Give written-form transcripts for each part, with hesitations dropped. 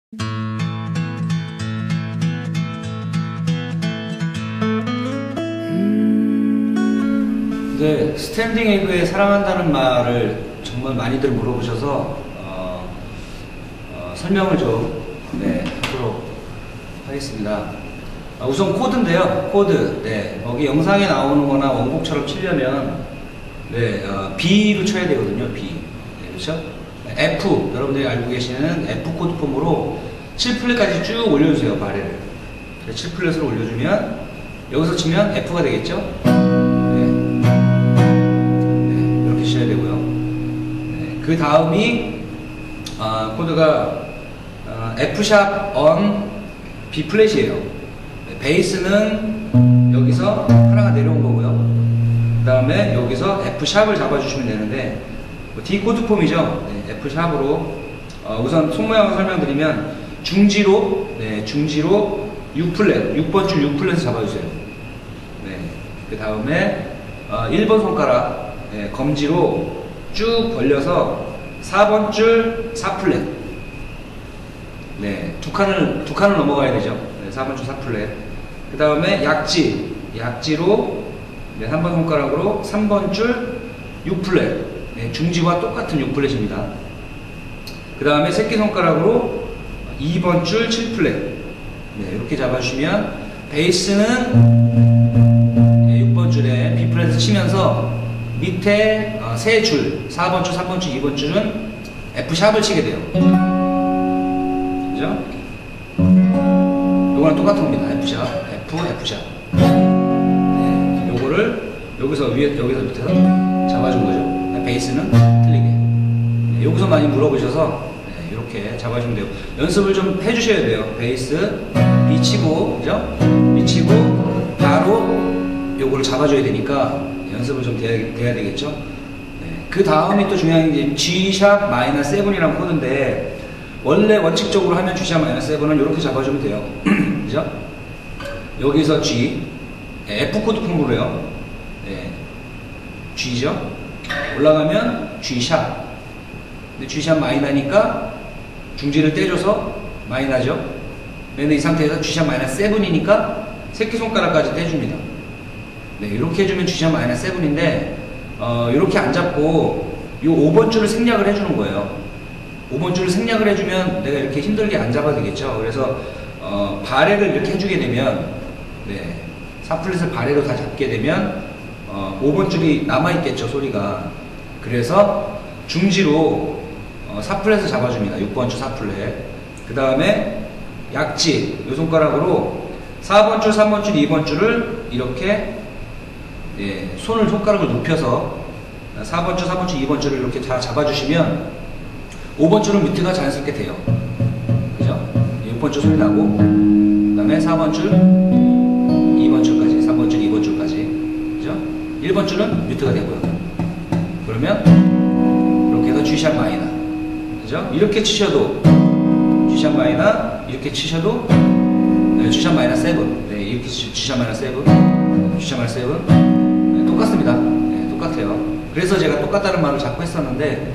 네, 스탠딩 에그에 사랑한다는 말을 정말 많이들 물어보셔서 설명을 좀 하도록 하겠습니다. 우선 코드인데요. 코드. 네, 여기 영상에 나오는 거나 원곡처럼 치려면 B로 쳐야 되거든요. B. 네, 그렇죠? F, 여러분들이 알고 계시는 F 코드 폼으로 7플랫까지 쭉 올려주세요. 바레를. 7플랫으로 올려주면 여기서 치면 F가 되겠죠? 이렇게 치셔야 되고요. 그 다음이 코드가 F샵 on B 플랫이에요. 베이스는 여기서 하나가 내려온 거고요. 그 다음에 여기서 F샵을 잡아주시면 되는데 D 코드 폼이죠. F샵으로 우선 손모양을 설명드리면 중지로 6플랫, 6번 줄 6플랫을 잡아주세요. 그 다음에 1번 손가락 검지로 쭉 벌려서 4번 줄 4플랫. 두 칸을 넘어가야 되죠. 4번 줄 4플랫. 그 다음에 약지로 3번 손가락으로 3번 줄 6플랫. 중지와 똑같은 6플랫입니다. 그 다음에 새끼손가락으로 2번 줄 7플랫. 이렇게 잡아주시면 베이스는 6번 줄에 B플랫을 치면서 밑에 3줄, 4번 줄, 3번 줄, 2번 줄은 F샵을 치게 돼요. 그죠? 요거랑 똑같은 겁니다. F샵, F샵. 요거를 여기서 밑에서 잡아준 거죠. 베이스는 틀리게. 여기서 많이 물어보셔서 이렇게 잡아주면 돼요. 연습을 좀 해주셔야 돼요. 베이스, B 치고, 그죠? B 치고, 바로 요거를 잡아줘야 되니까 연습을 좀 돼야 되겠죠? 그 다음이 또 중요한 게 G샵 마이너스 7이라는 코드인데, 원래 원칙적으로 하면 G샵 마이너스 7은 이렇게 잡아주면 돼요. 그죠? 여기서 G, F 코드 폼으로 해요. G죠? 올라가면 G샵. 근데 G샵 마이너니까 중지를 떼줘서 마이너죠. 근데 이 상태에서 G샵 마이너스 7이니까 새끼손가락까지 떼줍니다. 이렇게 해주면 G샵 마이너스 7인데 이렇게 안 잡고 이 5번 줄을 생략을 해주는 거예요. 5번 줄을 생략을 해주면 내가 이렇게 힘들게 안 잡아도 되겠죠. 그래서 바레를 이렇게 해주게 되면 4플랫을 바레로 다 잡게 되면 5번 줄이 남아있겠죠, 소리가. 그래서 중지로 4플랫을 잡아줍니다. 6번 줄 4플랫. 그 다음에 약지, 이 손가락으로 4번 줄, 3번 줄, 2번 줄을 이렇게 손가락을 눕혀서 4번 줄, 3번 줄, 2번 줄을 이렇게 다 잡아주시면 5번 줄은 뮤트가 자연스럽게 돼요. 그죠? 6번 줄 소리 나고, 그 다음에 4번 줄, 2번 줄까지, 3번 줄, 2번 줄까지. 그죠? 1번 줄은 뮤트가 되고요. 그러면 이렇게 해서 G샵 마이너. 그죠? 이렇게 치셔도 G샵 마이너, 이렇게 치셔도 G샵 마이너 7. 이렇게 G샵 마이너 7, G샵 마이너 7. 똑같습니다. 똑같아요. 그래서 제가 똑같다는 말을 자꾸 했었는데,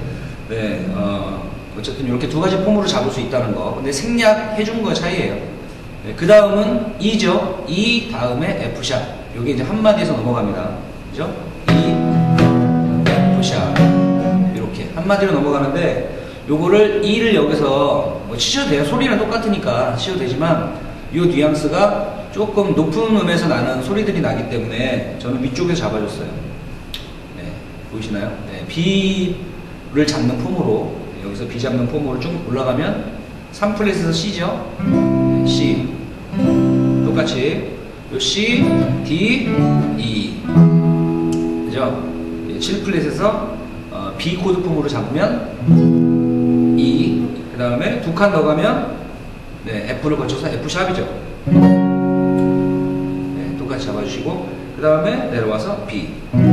어쨌든 이렇게 두 가지 폼으로 잡을 수 있다는 거. 근데 생략해 준 거 차이예요. 그 다음은 E죠. E 다음에 F샵. 요게 이제 한마디에서 넘어갑니다. 그죠? E, F샵. 이렇게 한마디로 넘어가는데, 요거를 E를 여기서 뭐 치셔도 돼요. 소리는 똑같으니까 치셔도 되지만, 요 뉘앙스가 조금 높은 음에서 나는 소리들이 나기 때문에 저는 위쪽에서 잡아줬어요. 보이시나요? B를 잡는 폼으로, 여기서 B 잡는 폼으로 쭉 올라가면 3플랫에서 C죠? C. 똑같이 요 C, D, E. 그죠? 7플랫에서 B 코드 폼으로 잡으면 E. 그 다음에 두 칸 더 가면 F를 거쳐서 F샵이죠. 똑같이 잡아주시고, 그 다음에 내려와서 B.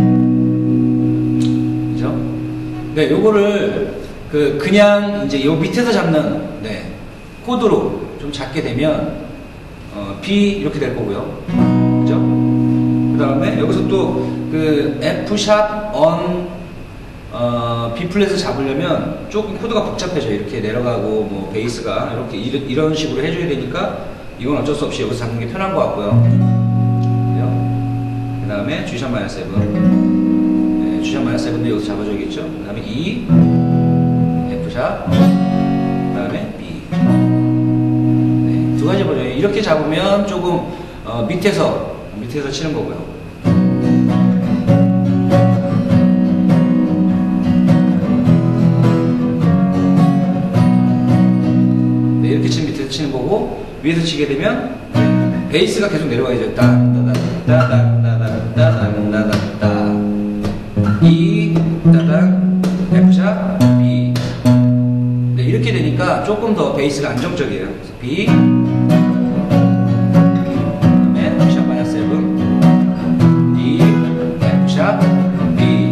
그죠? 요거를 그냥 이제 요 밑에서 잡는 코드로 좀 잡게 되면 B 이렇게 될 거고요. 그죠? 그 다음에 여기서 또 F샵 on B 플랫을 잡으려면 조금 코드가 복잡해져요. 이렇게 내려가고 뭐 베이스가 이렇게 이런 식으로 해줘야 되니까 이건 어쩔 수 없이 여기서 잡는 게 편한 것 같고요. 그 다음에 G샵 마이너 7, 네, G샵 마이너 7도 여기서 잡아줘야겠죠. 그 다음에 E, F샵, 그 다음에 B. 네, 두 가지 버전이에요. 이렇게 잡으면 조금 밑에서 치는 거고요. 네, 이렇게 치면 밑에서 치는 거고, 위에서 치게 되면 베이스가 계속 내려가야죠. 따다다다다다다다다다다 E 따당 F샵 B. 네, 이렇게 되니까 조금 더 베이스가 안정적이에요. 그래서 B 그다음에 F샵 마이너 7 E F샵 B.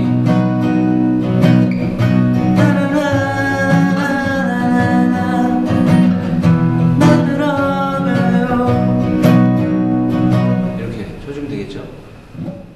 이렇게 쳐주면 되겠죠.